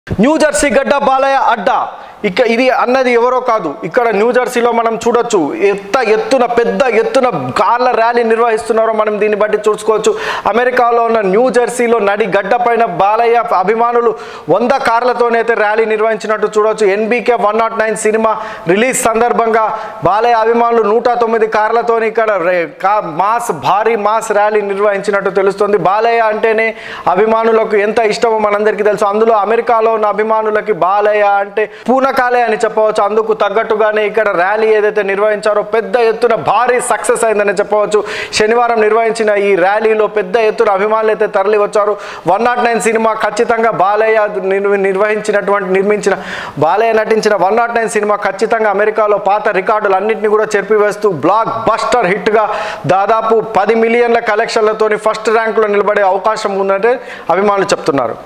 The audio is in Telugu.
న్యూజెర్సీ గడ్డ బాలయ్య అడ్డా ఇది అన్నది ఎవరో కాదు. ఇక్కడ న్యూజెర్సీలో మనం చూడొచ్చు పెద్ద ఎత్తున కార్ల ర్యాలీ నిర్వహిస్తున్నారో మనం దీన్ని బట్టి చూసుకోవచ్చు. అమెరికాలో ఉన్న న్యూజెర్సీలో నడి గడ్డ పైన బాలయ్య అభిమానులు 100 కార్లతోనైతే ర్యాలీ నిర్వహించినట్టు చూడొచ్చు. NBK 109 సినిమా రిలీజ్ సందర్భంగా బాలయ్య అభిమానులు 109 కార్లతో ఇక్కడ భారీ మాస్ ర్యాలీ నిర్వహించినట్టు తెలుస్తుంది. బాలయ్య అంటేనే అభిమానులకు ఎంత ఇష్టమో మనందరికీ తెలుసు. అందులో అమెరికాలో ఉన్న అభిమానులకి బాలయ్య అంటే పూనకాలే అని చెప్పవచ్చు. అందుకు తగ్గట్టుగానే ఇక్కడ ర్యాలీ ఏదైతే నిర్వహించారో పెద్ద ఎత్తున భారీ సక్సెస్ అయిందని చెప్పవచ్చు. శనివారం నిర్వహించిన ఈ ర్యాలీలో పెద్ద ఎత్తున అభిమానులు అయితే తరలి వచ్చారు. 109 సినిమా ఖచ్చితంగా బాలయ్య బాలయ్య నటించిన 109 సినిమా ఖచ్చితంగా అమెరికాలో పాత రికార్డులు అన్నింటినీ కూడా చెరిపివేస్తూ బ్లాక్ బస్టర్ హిట్గా దాదాపు 10 మిలియన్ల కలెక్షన్లతోని ఫస్ట్ ర్యాంకులో నిలబడే అవకాశం ఉందంటే అభిమానులు చెప్తున్నారు.